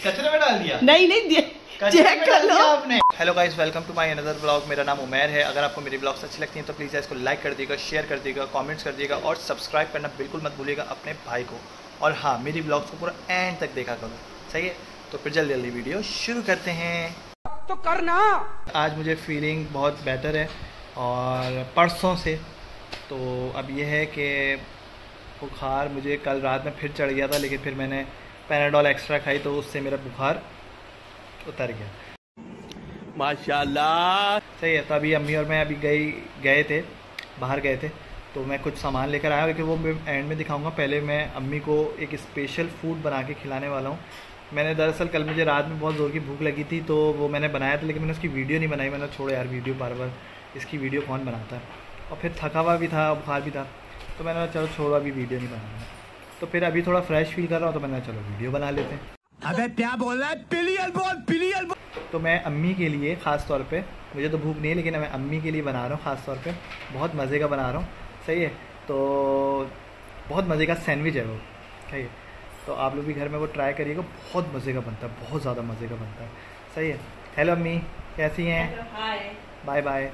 कचरे में डाल दिया? नहीं नहीं, चेक कर लो आपने। Hello guys, welcome to my another blog. मेरा नाम उमैर है। अगर आपको मेरी ब्लॉग्स अच्छी लगती हैं तो प्लीज़ इसको लाइक कर दीजिएगा, शेयर कर दीजिएगा, कमेंट्स कर दीजिएगा और सब्सक्राइब करना बिल्कुल मत भूलिएगा अपने भाई को। और हाँ, मेरी ब्लॉग्स को पूरा एंड तक देखा करो, सही है? तो फिर जल्दी जल्दी वीडियो शुरू करते हैं। तो करना। आज मुझे फीलिंग बहुत बेटर है और परसों से तो अब ये है कि बुखार मुझे कल रात में फिर चढ़ गया था, लेकिन फिर मैंने पैराडॉल एक्स्ट्रा खाई तो उससे मेरा बुखार उतर गया। माशाल्लाह, सही है। तो अभी अम्मी और मैं अभी बाहर गए थे तो मैं कुछ सामान लेकर आया, लेकिन वो मैं एंड में दिखाऊंगा। पहले मैं अम्मी को एक स्पेशल फूड बना के खिलाने वाला हूँ। मैंने दरअसल कल मुझे रात में बहुत ज़ोर की भूख लगी थी तो वो मैंने बनाया था, लेकिन मैंने उसकी वीडियो नहीं बनाई। मैंने छोड़ो यार, वीडियो बार बार इसकी वीडियो कौन बनाता है, और फिर थका हुआ भी था, बुखार भी था, तो मैंने चलो छोड़ो अभी वीडियो नहीं बनाना। तो फिर अभी थोड़ा फ्रेश फील कर रहा हूँ तो मैंने चलो वीडियो बना लेते हैं। अबे क्या बोल रहा है? पिलियल बोल। तो मैं अम्मी के लिए ख़ास तौर पे, मुझे तो भूख नहीं है लेकिन मैं अम्मी के लिए बना रहा हूँ ख़ास तौर पे। बहुत मज़े का बना रहा हूँ, सही है? तो बहुत मज़े का सैंडविच है वो, सही है? तो आप लोग भी घर में वो ट्राई करिएगा, बहुत मज़े का बनता है, बहुत ज़्यादा मज़े का बनता है, सही है? हेलो अम्मी, कैसी हैं? Bye bye.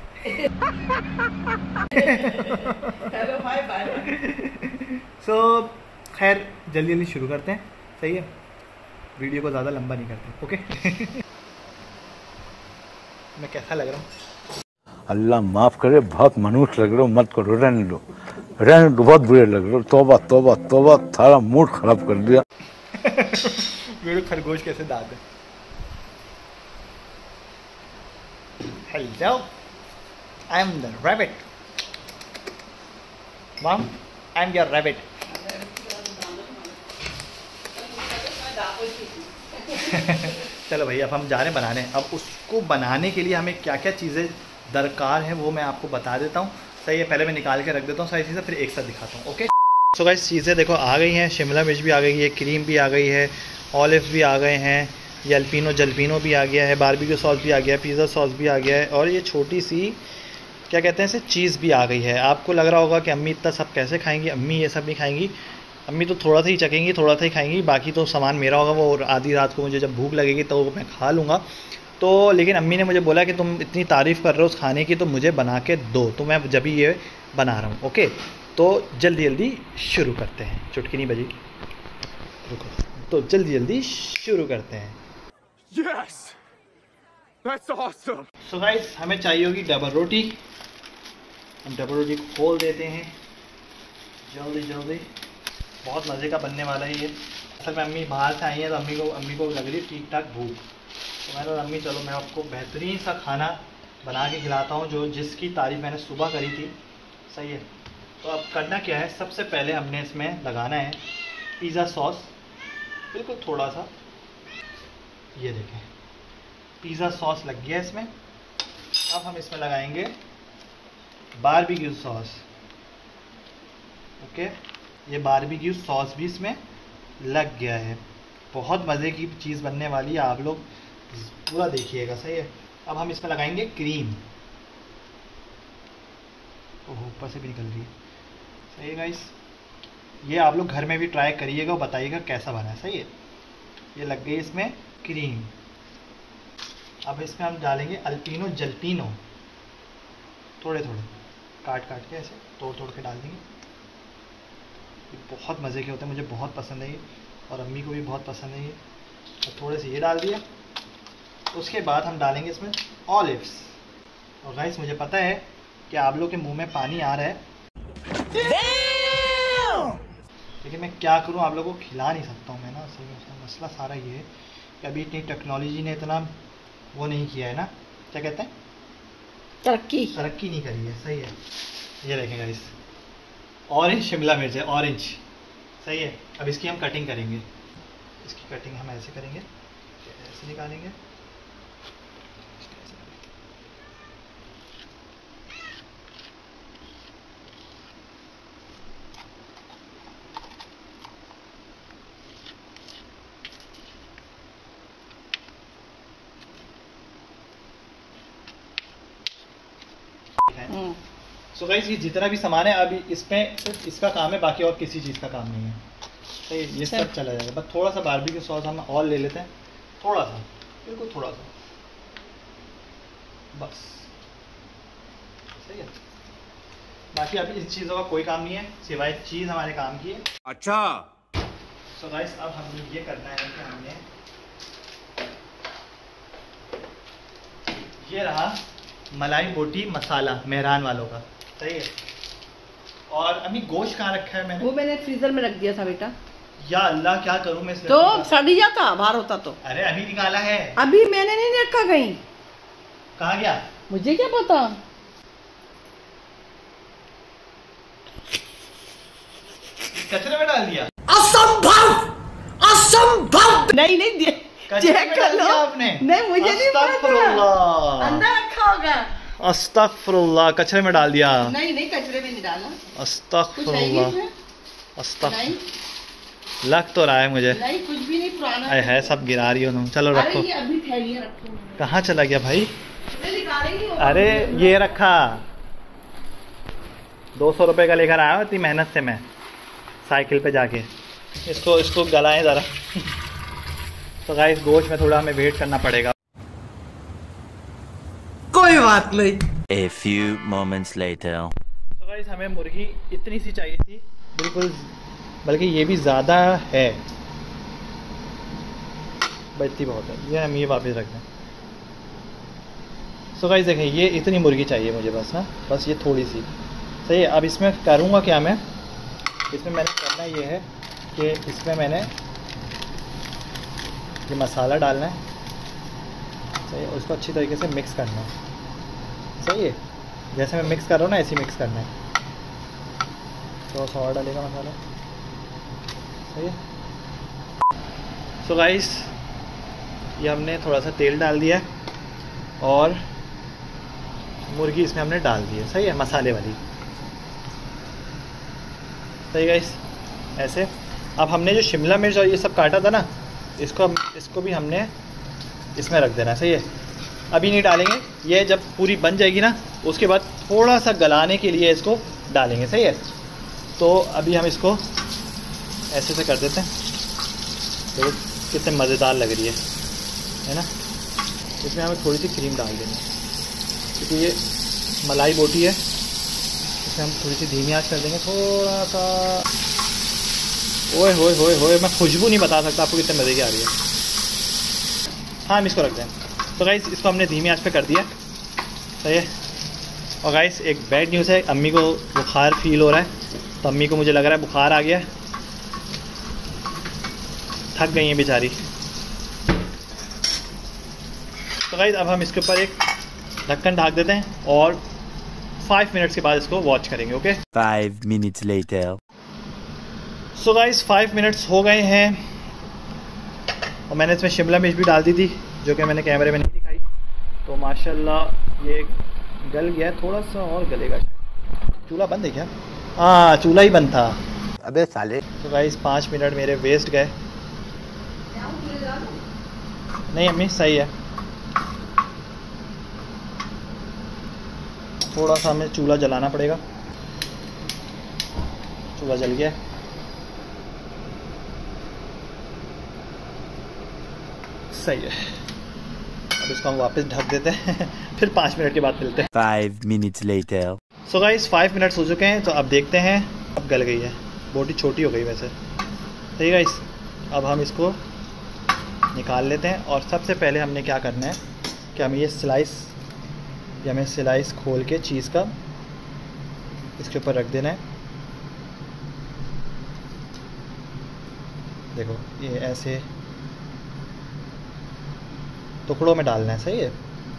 Hello bye bye. So खैर जल्दी जल्दी शुरू करते हैं, सही है? वीडियो को ज़्यादा लंबा नहीं करते, ओके? मैं कैसा लग रहा हूँ? अल्लाह माफ करे, बहुत मनुष्य लग रहे हो, मत करो, रहने दो, बहुत बुरे लग रहे हो। तौबा तौबा तौबा, सारा मूड खराब कर दिया। मेरे खरगोश कैसे दांत है। Hello, I am the rabbit. Mom, I am your rabbit. चलो भाई, अब हम जा रहे हैं बनाने। अब उसको बनाने के लिए हमें क्या क्या चीज़ें दरकार है वो मैं आपको बता देता हूँ, सही है? पहले मैं निकाल के रख देता हूँ सारी चीज़ें, फिर एक साथ दिखाता हूँ, ओके? सो गाइस, चीज़ें देखो आ गई हैं। शिमला मिर्च भी आ गई है, क्रीम भी आ गई है, ऑलिव भी आ गए हैं, जलपीनो भी आ गया है, बारबेक्यू सॉस भी आ गया है, पिज़्ज़ा सॉस भी आ गया है, और ये छोटी सी क्या कहते हैं इसे, चीज़ भी आ गई है। आपको लग रहा होगा कि अम्मी इतना सब कैसे खाएंगी? अम्मी ये सब नहीं खाएंगी। अम्मी तो थोड़ा सा ही चखेंगी, थोड़ा सा ही खाएंगी, बाकी तो सामान मेरा होगा। वो आधी रात को मुझे जब भूख लगेगी तो मैं खा लूँगा। तो लेकिन अम्मी ने मुझे बोला कि तुम इतनी तारीफ़ कर रहे हो उस खाने की तो मुझे बना के दो, तो मैं जब भी ये बना रहा हूँ, ओके? तो जल्दी जल्दी शुरू करते हैं। चुटकी नहीं बजी, रुको। तो जल्दी जल्दी शुरू करते हैं। Yes! That's awesome! So guys, हमें चाहिए होगी डबल रोटी। हम डबल रोटी खोल देते हैं जल्दी जल्दी। बहुत मज़े का बनने वाला है ये। असल में अम्मी बाहर से आई हैं तो अम्मी को लग रही ठीक ठाक भूख, तो मैंने बोला अम्मी चलो मैं आपको बेहतरीन सा खाना बना के खिलाता हूँ जिसकी तारीफ़ मैंने सुबह करी थी, सही है? तो अब करना क्या है, सबसे पहले हमने इसमें लगाना है पिज़्ज़ा सॉस, बिल्कुल थोड़ा सा। ये देखें, पिज़्ज़ा सॉस लग गया इसमें। अब हम इसमें लगाएंगे बारबेक्यू सॉस, ओके? ये बारबेक्यू सॉस भी इसमें लग गया है। बहुत मज़े की चीज़ बनने वाली है, आप लोग पूरा देखिएगा, सही है? अब हम इसमें लगाएंगे क्रीम। ओह, ऊपर से भी निकल रही है, सही है गाइस? ये आप लोग घर में भी ट्राई करिएगा और बताइएगा कैसा बना है, सही है? ये लग गई इसमें क्रीम। अब इसमें हम डालेंगे जलपीनो, थोड़े थोड़े काट के ऐसे तोड़ के डाल देंगे। बहुत मज़े के होते हैं, मुझे बहुत पसंद है ये, और अम्मी को भी बहुत पसंद है ये। और थोड़े से ये डाल दिया। उसके बाद हम डालेंगे इसमें ऑलिव्स। और गाइस, मुझे पता है कि आप लोग के मुंह में पानी आ रहा है, लेकिन मैं क्या करूं, आप लोगों को खिला नहीं सकता हूं मैं ना। असल में मसला सारा ये है कि अभी इतनी टेक्नोलॉजी ने इतना वो नहीं किया है ना, क्या कहते हैं, तरक्की नहीं करी है, सही है? ये देखें गाइस, ऑरेंज शिमला मिर्च है, ऑरेंज, सही है? अब इसकी हम कटिंग करेंगे। इसकी कटिंग हम ऐसे करेंगे, ऐसे निकालेंगे। सो गाइस, ये जितना भी सामान है अभी इसमें सिर्फ इसका काम है, बाकी और किसी चीज़ का काम नहीं है, तो ये सब चला जाएगा। बस थोड़ा सा बारबेक्यू सॉस हम और ले लेते हैं, थोड़ा सा, बिल्कुल थोड़ा सा, बस सही है। बाकी अभी इन चीज़ों का कोई काम नहीं है सिवाय चीज़ हमारे काम की है। अच्छा। सो गाइस अब हमें ये करना है कि हमने ये रहा मलाई बोटी मसाला मेहरान वालों का, सही है। और अभी गोश्त कहाँ रखा है मैंने? वो मैंने फ्रीजर में रख दिया था बेटा। या अल्लाह क्या करूं मैं इस तो लड़की का? सड़ जाता बाहर होता तो। अरे अभी निकाला है। अभी मैंने नहीं रखा कहीं। कहाँ गया? मुझे क्या पता। कचरे में डाल दिया? असंभव असंभव। नहीं नहीं दिया, कचरे चेक में कर डाल लो। दिया आपने? नहीं मुझे नहीं पता। अस्तगफुरुल्लाह। अंदर रखा होगा। अस्तगफुरुल्लाह, कचरे में डाल दिया। नहीं नहीं कचरे में नहीं डाला। कुछ है ही अस्तगफुरुल्लाह, इसमें? अस्तगफुर। नहीं लग तो रहा है मुझे। नहीं कुछ भी नहीं पुराना है सब गिरा रही हो तुम। चलो अरे रखो। ये अभी थैलियां रखो। कहाँ चला गया भाई? मैं निकालेंगी वो। अरे ये रखा 200 रुपये का लेकर आया हूँ इतनी मेहनत से मैं साइकिल पे जाके। इसको गलाएं ज़रा। तो गाइस गोश्त में थोड़ा हमें वेट करना पड़ेगा। कोई बात नहीं। A few moments later. तो गाइस हमें मुर्गी इतनी सी चाहिए थी, बिल्कुल, बल्कि ये भी ज़्यादा है, बचती बहुत है। ये हम ये वापस रख दें। सो गाइस देखें ये इतनी मुर्गी चाहिए मुझे बस ना, बस ये थोड़ी सी सही है। अब इसमें करूँगा क्या मैं, इसमें मैंने करना ये है कि इसमें मैंने ये मसाला डालना है, सही है। उसको अच्छी तरीके से मिक्स करना है, सही है। जैसे मैं मिक्स कर रहा हूँ ना ऐसे ही मिक्स करना है। तो और डालेगा मसाला, सही है। सो गाइस ये हमने थोड़ा सा तेल डाल दिया है और मुर्गी इसमें हमने डाल दी है, सही है, मसाले वाली, सही गाइस। ऐसे अब हमने जो शिमला मिर्च और ये सब काटा था ना, इसको भी हमने इसमें रख देना है, सही है। अभी नहीं डालेंगे, ये जब पूरी बन जाएगी ना उसके बाद थोड़ा सा गलाने के लिए इसको डालेंगे, सही है। तो अभी हम इसको ऐसे से कर देते हैं। देखो कितने मज़ेदार लग रही है ना। इसमें हमें थोड़ी सी क्रीम डाल देंगे क्योंकि ये मलाई बोटी है। इसमें हम थोड़ी सी धीमी आंच कर देंगे थोड़ा सा। ओए होए होए होए, मैं खुशबू नहीं बता सकता आपको कितने मज़े की आ रही है। हाँ हम इसको रख दें। तो गाइस इसको हमने धीमी आंच पे कर दिया, सही है। और गाइस एक बैड न्यूज़ है, अम्मी को बुखार फील हो रहा है। तो अम्मी को मुझे लग रहा है बुखार आ गया, थक गई हैं बेचारी। तो गाइस अब हम इसके ऊपर एक ढक्कन ढक देते हैं और 5 मिनट्स के बाद इसको वॉच करेंगे, okay. 5 minutes later. So guys 5 minutes हो गए हैं और मैंने इसमें शिमला मिर्च भी डाल दी थी जो कि मैंने कैमरे में नहीं दिखाई। तो माशाल्लाह ये गल गया, थोड़ा सा और गलेगा। चूल्हा बंद है क्या? हाँ चूल्हा ही बंद था। अबे साले। तो गाइस 5 मिनट मेरे वेस्ट गए। नहीं अम्मी सही है, थोड़ा सा हमें चूल्हा जलाना पड़ेगा। चूल्हा जल गया, सही है। अब इसको हम वापस ढक देते हैं फिर 5 मिनट के बाद मिलते हैं। 5 minutes later. So guys 5 minutes हो चुके हैं। तो अब देखते हैं, अब गल गई है, बोटी छोटी हो गई वैसे, सही गाइस। अब हम इसको निकाल लेते हैं और सबसे पहले हमने क्या करना है कि हमें हमें स्लाइस खोल के चीज़ का इसके ऊपर रख देना है। देखो ये ऐसे टुकड़ों में डालना है, सही है।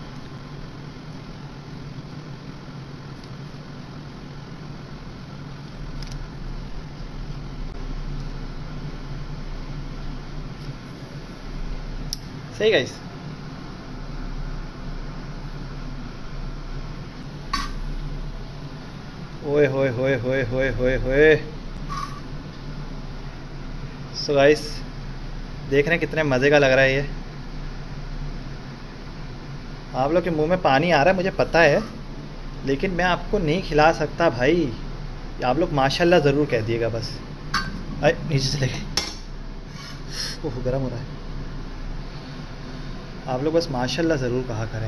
सही गाइस। ओए होए होए होए होए होए होए। सो गाइस देख रहे हैं कितने मज़े का लग रहा है ये। आप लोग के मुंह में पानी आ रहा है मुझे पता है, लेकिन मैं आपको नहीं खिला सकता भाई। आप लोग माशाल्लाह ज़रूर कह दिएगा बस। अरे नीचे चले गए, ओह गर्म हो रहा है। आप लोग बस माशाल्लाह ज़रूर कहा करें।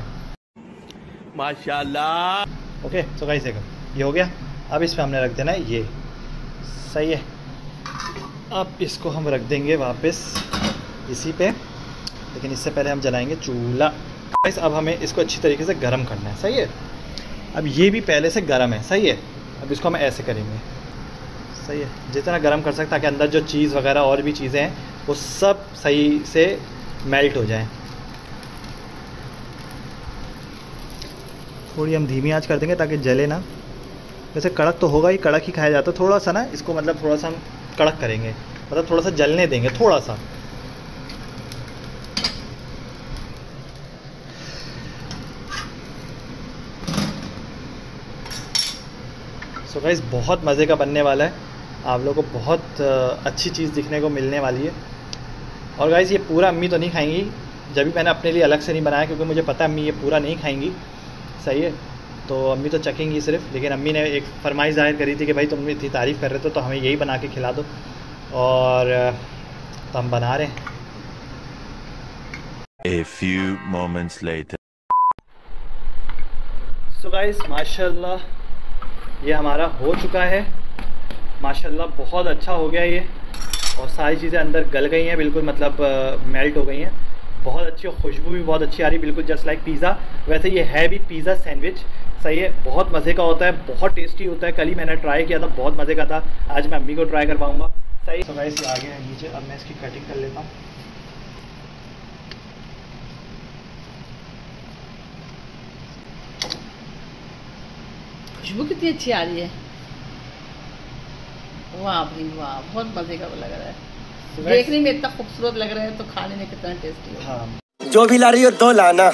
माशाल्लाह। ओके सो गाइस देखो ये हो गया। अब इस पर हमने रख देना है ये, सही है। अब इसको हम रख देंगे वापस इसी पे, लेकिन इससे पहले हम जलाएंगे चूल्हा। गाइस अब हमें इसको अच्छी तरीके से गर्म करना है, सही है। अब ये भी पहले से गर्म है, सही है। अब इसको हम ऐसे करेंगे, सही है, जितना गर्म कर सकते ताकि अंदर जो चीज़ वगैरह और भी चीज़ें हैं वो सब सही से मेल्ट हो जाएं। थोड़ी हम धीमी आंच कर देंगे ताकि जले ना। वैसे कड़क तो होगा ही, कड़क ही खाया जाता है। थोड़ा सा ना इसको मतलब थोड़ा सा हम कड़क करेंगे, मतलब थोड़ा सा जलने देंगे, थोड़ा सा। सो गाइस बहुत मज़े का बनने वाला है, आप लोगों को बहुत अच्छी चीज़ दिखने को मिलने वाली है। और गाइस ये पूरा अम्मी तो नहीं खाएंगी, जब भी मैंने अपने लिए अलग से नहीं बनाया क्योंकि मुझे पता है अम्मी ये पूरा नहीं खाएंगी, सही है। तो अम्मी तो चखेंगी सिर्फ, लेकिन अम्मी ने एक फरमाइश जाहिर करी थी कि भाई तुम इतनी तारीफ़ कर रहे थे तो हमें यही बना के खिला दो, और तो हम बना रहे हैं। A few moments later. So guys माशाल्लाह ये हमारा हो चुका है, माशाल्लाह बहुत अच्छा हो गया ये, और सारी चीज़ें अंदर गल गई हैं बिल्कुल, मतलब मेल्ट हो गई हैं, बहुत अच्छी, और खुशबू भी बहुत अच्छी आ रही है, बिल्कुल जस्ट लाइक पिज़्ज़ा। वैसे ये है भी पिज़्ज़ा सैंडविच, सही है, बहुत मज़े का होता है, बहुत टेस्टी होता है। कल ही मैंने ट्राई किया था, बहुत मज़े का था, आज मैं अम्मी को ट्राई करवाऊँगा, सही। तो गाइस ये आ गया है नीचे, अब मैं इसकी कटिंग कर लेता हूँ। खुशबू कितनी अच्छी आ रही है, वाह भाई वाह, बहुत मजे का लग रहा है। देखने में इतना खूबसूरत लग रहा है तो खाने में कितना टेस्टी है। हाँ जो भी ला रही हो दो लाना।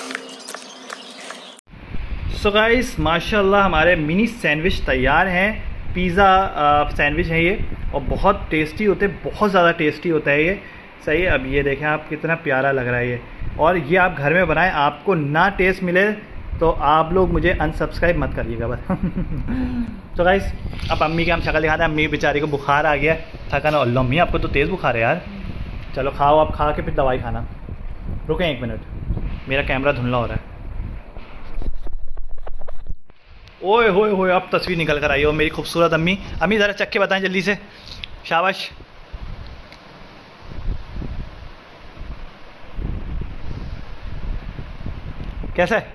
सो गाइस माशाल्लाह हमारे मिनी सैंडविच तैयार हैं। पिज़्ज़ा सैंडविच है ये, और बहुत टेस्टी होते हैं, बहुत ज़्यादा टेस्टी होता है ये, सही है। अब ये देखें आप कितना प्यारा लग रहा है ये, और ये आप घर में बनाएं, आपको ना टेस्ट मिले तो आप लोग मुझे अनसब्सक्राइब मत करिएगा बस। तो गाइस अब अम्मी की हम शक्ल दिखाते हैं। अम्मी बेचारी को बुखार आ गया, थकन। और अम्मी आपको तो तेज़ बुखार है यार, चलो खाओ, आप खा के फिर दवाई खाना। रुकें 1 मिनट, मेरा कैमरा धुंधला हो रहा है। ओए होए होए, अब तस्वीर निकल कर आई हो मेरी खूबसूरत अम्मी। अम्मी ज़रा चख के बताएं जल्दी से, शाबाश। कैसा है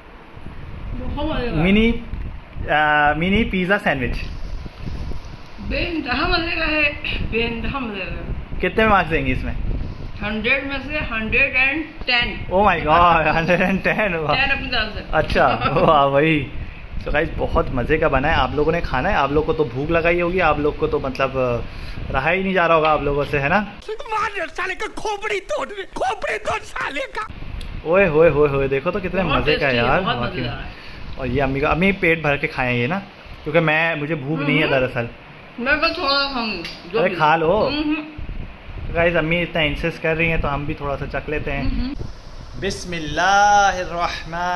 मिनी पिज़्ज़ा सैंडविच? बेइंतहा मजे का है, बेइंतहा मजे का। कितने मार्क्स देंगे इसमें? 100 में से 110। Oh my God, 110। 10 अपनी तरफ से। अच्छा वाह वही। तो गाइस बहुत मज़े का बना है, आप लोगों ने खाना है, आप लोग को तो भूख लगाई होगी, आप लोग को तो मतलब रहा ही नहीं जा रहा होगा आप लोगों से, है ना? साले का खोपड़ी तोड़ साले का। ओए होए होए होए, देखो तो कितने मज़े का है यार, बहुत वाकई में। मजेदार है। और ये अम्मी का, अम्मी पेट भर के खाएं ये ना, क्योंकि मुझे भूख नहीं है दरअसल। मैं बस थोड़ा खाऊंगी। अरे खा लो। गाइस अम्मी इतना इंसिस्ट कर रही हैं तो हम भी थोड़ा सा चख लेते हैं। बिस्मिल्लाहिर्रहमानिर्रहीम।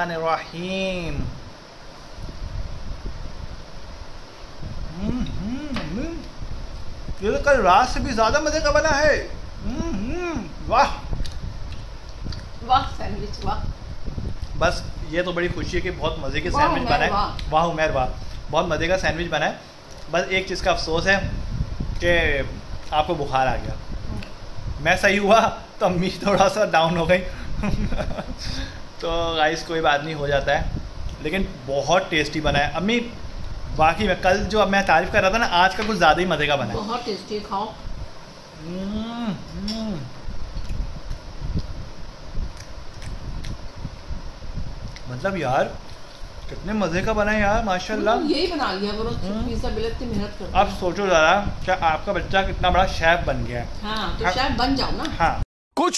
ये तो कल रात से भी ज़्यादा मज़े का बना है। वाह वाह सैंडविच वाह। बस ये तो बड़ी खुशी है कि बहुत मज़े के वाह सैंडविच बनाए। वाह। वाह उमेर वाह, बहुत मज़े का सैंडविच बनाए। बस एक चीज़ का अफसोस है कि आपको बुखार आ गया, मैं सही हुआ तो अम्मी थोड़ा सा डाउन हो गई। तो गाइस कोई बात नहीं, हो जाता है, लेकिन बहुत टेस्टी बना है अम्मी। बाकी में कल जो अब मैं तारीफ़ कर रहा था ना, आज का कुछ ज़्यादा ही मज़े का बना है। बहुत टेस्टी, खाओ। मतलब यार कितने मज़े का बना है यार, माशाल्लाह। यही बना लिया करो, पिज़्ज़ा मिलत की मेहनत करते अब सोचो ज़रा क्या आपका बच्चा कितना बड़ा शेफ बन गया है। हाँ तो शायद बन जाओ ना। हाँ कुछ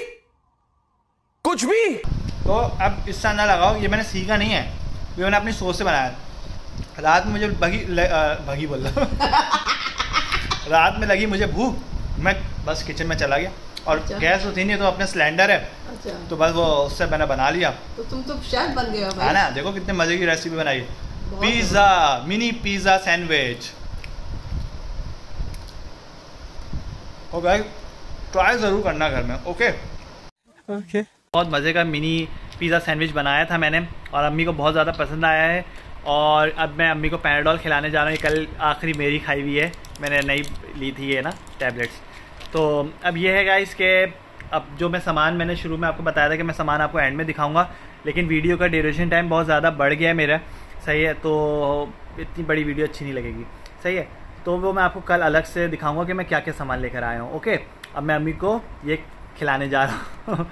भी तो अब इससे ना लगाओ, ये मैंने सीखा नहीं है, ये मैंने अपनी सोच से बनाया। रात में मुझे भगी बोल रहा रात में लगी मुझे भूख, मैं बस किचन में चला गया, और अच्छा। गैस तो थी नहीं, तो अपने सिलेंडर है, अच्छा तो बस वो उससे मैंने बना लिया। तो तुम तो शेफ बन गए हो है भाई। ना, देखो कितने मज़े की रेसिपी बनाई। बहुत पिज़्ज़ा, मिनी पिज़्ज़ा सैंडविच। और भाई ट्राई ज़रूर करना घर में, ओके। बहुत मज़े का मिनी पिज़्ज़ा सैंडविच बनाया था मैंने और अम्मी को बहुत ज़्यादा पसंद आया है। और अब मैं अम्मी को पैराडोल खिलाने जा रहा हूँ। कल आखिरी मेरी खाई हुई है, मैंने नई ली थी ये ना टैबलेट्स। तो अब ये है गाइस कि अब जो मैं सामान मैंने शुरू में आपको बताया था कि मैं सामान आपको एंड में दिखाऊंगा, लेकिन वीडियो का ड्यूरेशन टाइम बहुत ज़्यादा बढ़ गया है मेरा, सही है, तो इतनी बड़ी वीडियो अच्छी नहीं लगेगी, सही है। तो वो मैं आपको कल अलग से दिखाऊंगा कि मैं क्या क्या सामान लेकर आया हूँ। ओके, अब मैं अम्मी को ये खिलाने जा रहा हूँ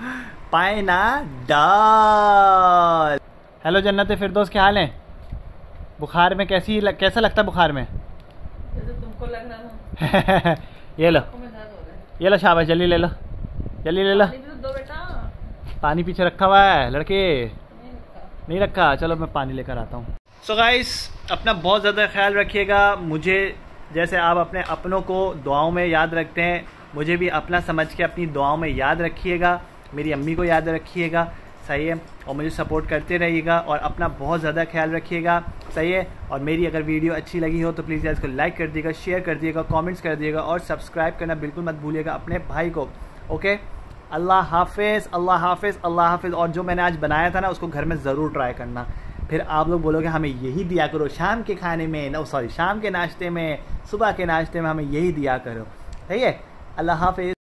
पैनाडोल। हेलो जन्नत फिरदौस, क्या हाल है? बुखार में कैसा लगता है बुखार में? जैसे तुमको लग रहा था। ये लो, में दर्द हो रहा है। ये लो शाबाश, जल्दी ले लो, जल्दी ले लो। पानी भी तो दो बेटा। पानी पीछे रखा हुआ है लड़के, नहीं रखा, चलो मैं पानी लेकर आता हूँ। सो गाइस, अपना बहुत ज़्यादा ख्याल रखिएगा। मुझे जैसे आप अपने अपनों को दुआओं में याद रखते हैं, मुझे भी अपना समझ के अपनी दुआओं में याद रखिएगा, मेरी अम्मी को याद रखिएगा, सही है, और मुझे सपोर्ट करते रहिएगा और अपना बहुत ज़्यादा ख्याल रखिएगा, सही है। और मेरी अगर वीडियो अच्छी लगी हो तो प्लीज़ इसको लाइक कर दिएगा, शेयर कर दिएगा, कमेंट्स कर दिएगा और सब्सक्राइब करना बिल्कुल मत भूलिएगा अपने भाई को। ओके, अल्लाह हाफिज़, अल्लाह हाफिज़, अल्लाह हाफिज़। और जो मैंने आज बनाया था ना, उसको घर में ज़रूर ट्राई करना, फिर आप लोग बोलोगे हमें यही दिया करो शाम के खाने में, नो सॉरी शाम के नाश्ते में, सुबह के नाश्ते में हमें यही दिया करो, सही है। अल्लाह हाफिज़।